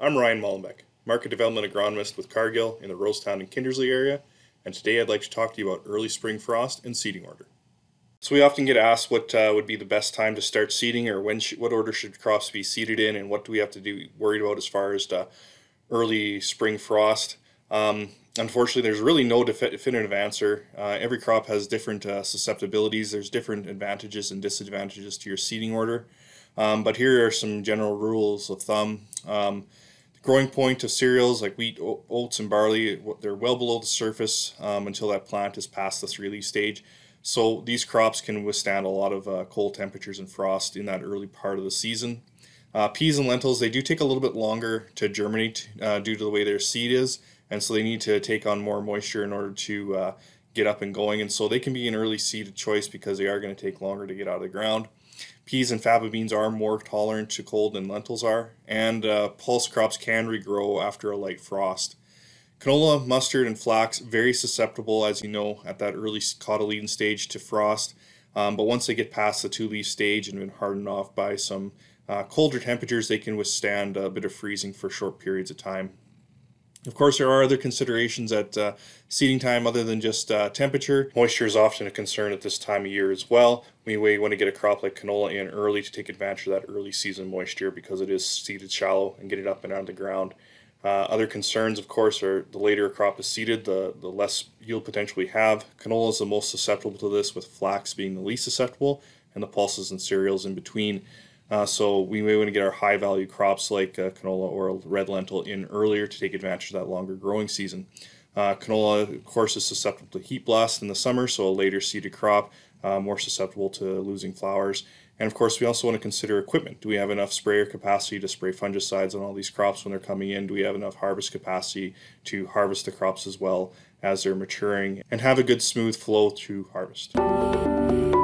I'm Ryan Mullenbeck, Market Development Agronomist with Cargill in the Rosetown and Kindersley area, and today I'd like to talk to you about early spring frost and seeding order. So we often get asked what would be the best time to start seeding, or what order should crops be seeded in, and what do we have to do worried about as far as the early spring frost. Unfortunately, there's really no definitive answer. Every crop has different susceptibilities. There's different advantages and disadvantages to your seeding order. But here are some general rules of thumb. The growing point of cereals like wheat, oats, and barley, they're well below the surface until that plant is past the 3-leaf stage. So these crops can withstand a lot of cold temperatures and frost in that early part of the season. Peas and lentils, they do take a little bit longer to germinate due to the way their seed is, and so they need to take on more moisture in order to get up and going, and so they can be an early seeded choice because they are going to take longer to get out of the ground. Peas and faba beans are more tolerant to cold than lentils are, and pulse crops can regrow after a light frost. Canola, mustard, and flax, very susceptible, as you know, at that early cotyledon stage to frost. But once they get past the 2-leaf stage and been hardened off by some colder temperatures, they can withstand a bit of freezing for short periods of time. Of course, there are other considerations at seeding time other than just temperature. Moisture is often a concern at this time of year as well. We want to get a crop like canola in early to take advantage of that early season moisture because it is seeded shallow and get it up and out of the ground. Other concerns, of course, are the later a crop is seeded, the less yield potential we have. Canola is the most susceptible to this, with flax being the least susceptible, and the pulses and cereals in between. So we may want to get our high value crops like canola or red lentil in earlier to take advantage of that longer growing season. Canola, of course, is susceptible to heat blast in the summer, so a later seeded crop, more susceptible to losing flowers. And of course, we also want to consider equipment. Do we have enough sprayer capacity to spray fungicides on all these crops when they're coming in? Do we have enough harvest capacity to harvest the crops as well as they're maturing and have a good smooth flow through harvest?